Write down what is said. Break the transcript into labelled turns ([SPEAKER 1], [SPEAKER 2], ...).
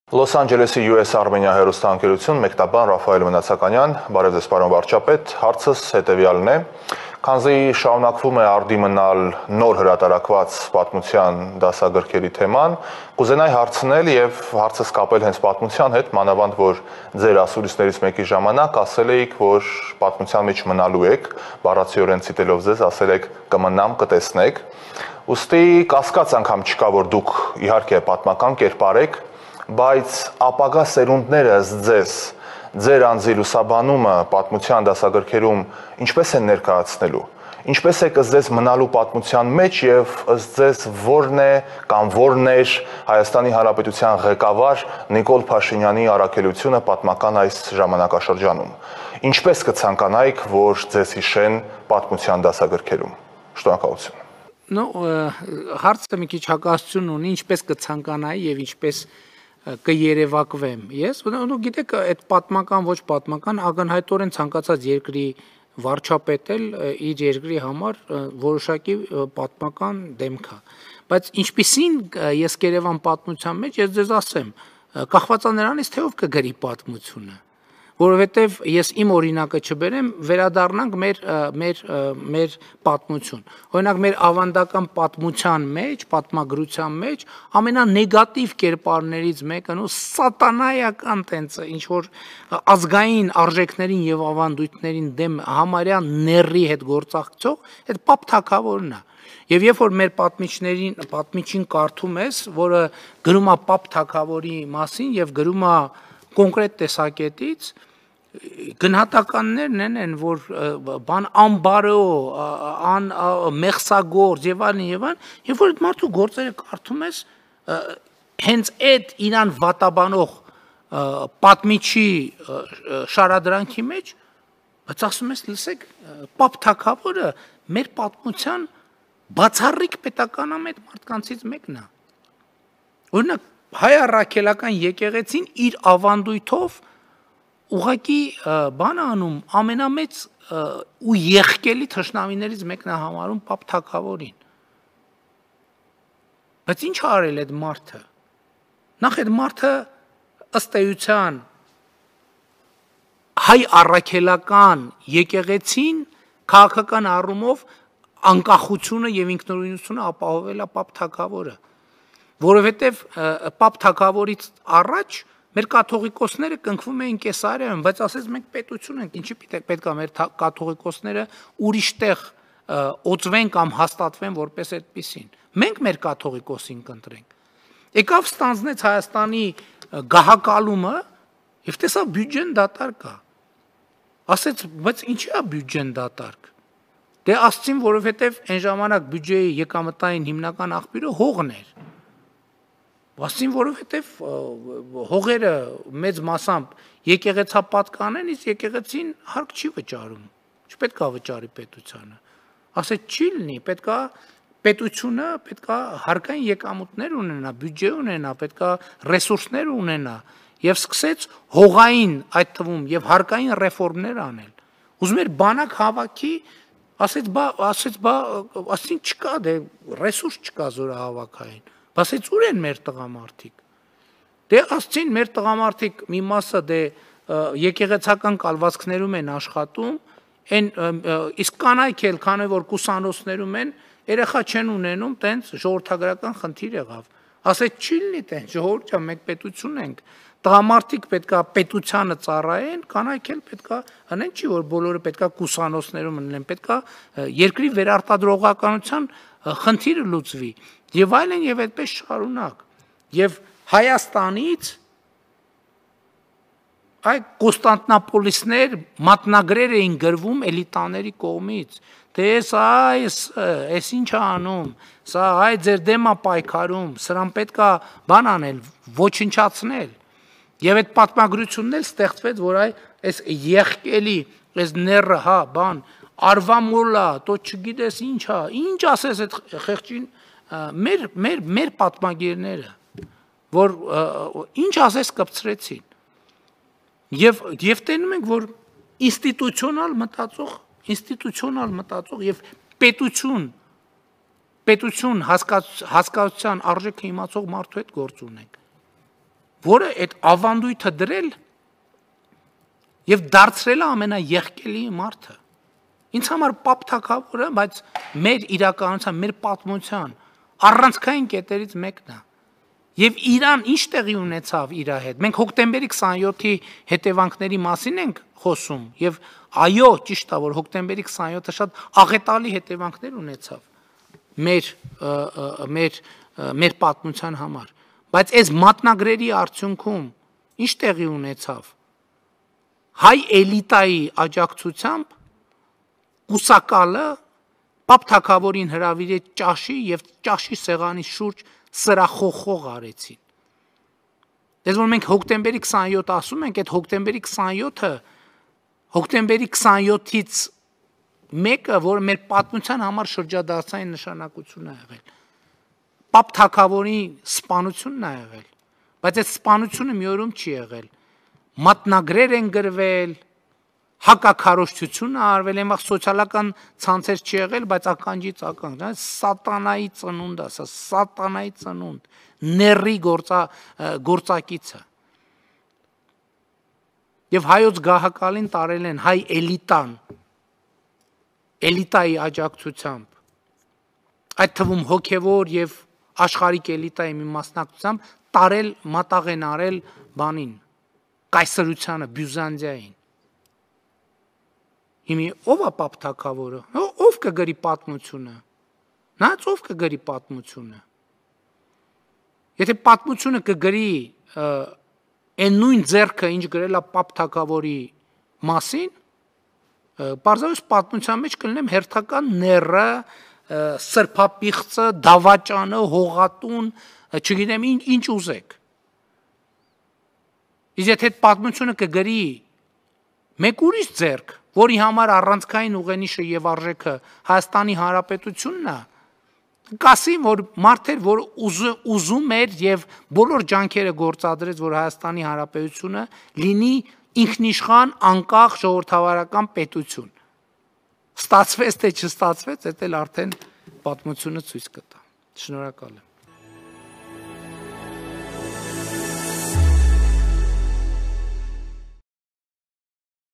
[SPEAKER 1] Լոս Անջելեսի US Armenia հեռուստաընկերություն մեկնաբան Ռաֆայել Մնացականյան, բարև ձեզ պարոն վարչապետ, հարցս հետևյալն է, քանզի շարունակվում է արդի մնալ նոր հրատարակված պատմության դասագրքերի թեման, կուզենայի հարցնել եւ հարցս կապել հենց պատմության հետ, մանավանդ որ ձեր ասուլիսներից մեկի ժամանակ ասել էիք, որ պատմության մեջ մնալու եք, բառացիորեն ցիտելով ձեզ, ասել եք կմնամ, կտեսնեք, ուստի կասկած անգամ չկա, որ դուք իհարկե պատմական կերպար եք, բայց ապագա սերունդները ձեր անձի լուսաբանումը պատմության դասագրքերում ինչպես են ներկայացնելու, ինչպես եք ըստ ձեզ մնալու պատմության մեջ եւ ըստ ձեզ որն է կամ որն էր Հայաստանի Հանրապետության ղեկավար Նիկոլ Փաշինյանի առաքելությունը պատմական այս ժամանակաշրջանում, ինչպես կցանկանայիք, որ ձեզ հիշեն պատմության դասագրքերում, շնորհակալություն։
[SPEAKER 2] Հարցը մի քիչ հակասություն ունի, ինչպես կցանկանայի եւ ինչպես կերևակվեմ։ Ես գիտեք, այդ պատմական ոչ պատմական ակնհայտորեն ցանկացած երկրի վարչապետ էլ իր երկրի համար որոշակի պատմական դեմք է։ Բայց ինչպիսին ես կերևան պատմության մեջ, ես ձեզ ասեմ, կախված է նրանից, թե ով կգրի պատմությունը։ Որովհետև ես իմ օրինակը չբերեմ, վերադառնանք մեր պատմություն։ Օրինակ մեր ավանդական պատմության մեջ, պատմագրության մեջ ամենանեգատիվ կերպարներից մեկը սատանայական տենց ինչ որ ազգային արժեքներին եւ ավանդույթներին դեմ համարյա ների հետ գործակցող այդ Պապ Թագավորն է։ Եվ երբ որ մեր պատմիչին կարդում ես, որը գրում է Պապ Թագավորի մասին եւ գրում է կոնկրետ տեսակետից, գնահատականներն են, որ բան անբարո, մեղսագործ եւ այլն, երբ որ այդ մարդու գործերը կարդում ես, հենց այդ իրան վատաբանող պատմիչի շարադրանքի մեջ, բայց ասում ես, լսեք, Պապ Թագավորը մեր պատմության բացառիկ պետականամետ մարդկանցից մեկն է։ Օրինակ, հայ առաքելական եկեղեցին իր ավանդույթով ուղղակի բան անում ամենամեծ ու եղկելի թշնամիներից մեկն է համարում Պապ Թագավորին։ Բայց ինչ արել այդ մարդը։ Նախ այդ մարդը ըստ էության հայ առաքելական եկեղեցին քաղաքական առումով անկախությունը եւ ինքնուրույնությունը ապահովել է Պապ Թագավորը, որովհետեւ Պապ Թագավորից առաջ մեր կաթողիկոսները կնքվում էին Կեսարիայում, բայց ասես մենք պետություն ենք, ինչի պետք է մեր կաթողիկոսները ուրիշ տեղ օծվեն կամ հաստատվեն որպես այդպիսին։ Մենք մեր կաթողիկոսին կընտրենք։ Եկավ ստանձնեց Հայաստանի գահակալումը եւ տեսավ բյուջեն դատարկ է։ Ասեց, բայց ինչի է բյուջեն դատարկ։ Դե ասցին, որովհետեւ այն ժամանակ բյուջեի եկամտային հիմնական աղբյուրը հողն էր։ Ասին, որովհետև հողերը մեծ մասամբ եկեղեցապատկան են, իսկ եկեղեցին հարկ չի վճարում, չպետք է վճարի պետությանը, ասեց չի լինի, պետությունը պետք է հարկային եկամուտներ ունենա, բյուջե ունենա, պետք է ռեսուրսներ ունենա եւ սկսեց հողային այդ թվում եւ հարկային ռեֆորմներ անել։ Ուզում էր բանակ հավաքի, ասեցին չկա, դե ռեսուրս չկա զորահավաքային։ Ասեց ուր են մեր տղամարդիկ։ Դե ասցին մեր տղամարդիկ մի մասը դե եկեղեցական կալվածքներում են աշխատում, իսկ կանայք էլ քանի որ կուսանոցներում են, երեխա չեն ունենում, տենց ժողովրդագրական խնդիր եղավ։ Ասեց չի լինի տենց, ժողովուրդ ջան, մենք պետություն ենք։ Տղամարդիկ պետքա պետությանը ծառայեն, կանայք էլ պետքա հնեն չի որ բոլորը պետքա կուսանոցներում լինեն, պետքա երկրի վերարտադրողականության խնդիրը լուծվի։ Եվ այլն եւ այդպես շարունակ։ Եւ Հայաստանից այ Կոստանդնապոլիսներ մատնագրեր էին գրվում էլիտաների կողմից։ Թե այս ինչ է անում, սա այ ձեր դեմ է պայքարում, սրան պետքա բան անել, ոչնչացնել։ Եվ այդ պատմագրությունն էլ ստեղծվեց, որ այս եղկելի, այս նեռը, հա, բան, արվամոլա, տո չգիտես ինչա, ինչ ասես այդ խեղճին մեր պատմագիրները, որ ինչ ասես կպցրեցին, և տենում ենք, որ ինստիտուցիոնալ մտածող և պետություն հասկացության արժեքը իմացող մարդու հետ գործ ունենք, որը այդ ավանդույթը դրել եւ դարձրել է ամենաեղկելի մարդը։ Ինձ համար Պապ թագավորը, բայց մեր իրականության, մեր պատմության առանցքային կետերից մեկն է։ Եվ Իրան ինչ տեղի ունեցավ իր հետ։ Մենք հոկտեմբերի 27-ի հետևանքների մասին ենք խոսում եւ այո, ճիշտ է, որ հոկտեմբերի 27-ը շատ աղետալի հետևանքներ ունեցավ մեր պատմության համար։ Բայց այս մատնագրերի արդյունքում ինչ տեղի ունեցավ։ Հայ էլիտայի աջակցությամբ կուսակալը Պապ թագավորին հրավիրեց ճաշի եւ ճաշի սեղանի շուրջ սրախոխող արեցին։ Դες որ մենք հոկտեմբերի 27 ասում ենք, այդ հոկտեմբերի 27-ը հոկտեմբերի 27-ից մեկը, որը մեր պատմության համար շրջադարձային նշանակություն է եղել։ Պապ թագավորի սպանությունն է եղել, բայց այդ սպանությունը մի օրում չի եղել։ Մատնագրեր են գրվել, հակաքարոզչություն է արվել, այնվաղ սոցիալական ցանցեր չի եղել, բայց ականջից ականջ, սատանայի ծնունդ, ասա, սատանայի ծնունդ, ների գործակիցը։ Եվ հայոց գահակալին տարել են հայ էլիտայի աջակցությամբ, այդ թվում հոգևոր եւ աշխարհիկ էլիտայի մի մասնակցությամբ տարել մատաղ են արել բանին, կայսրությանը, Բյուզանդիային։ Հիմի ով է Պապ թագավորը, ով կգրի պատմությունը, նայած ով կգրի պատմությունը։ Եթե պատմությունը կգրի այն նույն ձեռքը, ինչ գրել է Պապ թագավորի մասին, պարզապես պատմության մեջ կլինեմ հերթական նեռը, սրբապիղծը, դավաճանը, հողատուն, չգիտեմ ինչ ուզեք։ Իսկ եթե պատմությունը կգրի մեկ ուրիշ ձեռք, որի համար առանցքային ուղենիշը եւ արժեքը Հայաստանի Հանրապետությունն է, կասի, որ մարդեր, որ ուզում էր եւ բոլոր ջանքերը գործադրեց, որ Հայաստանի Հանրապետությունը լինի ինքնիշխան, անկախ ժողովրդավարական պետություն։ Ստացվեց թե չստացվեց, դա էլ արդեն պատմությունը ցույց կտա։ Շնորհակալ եմ։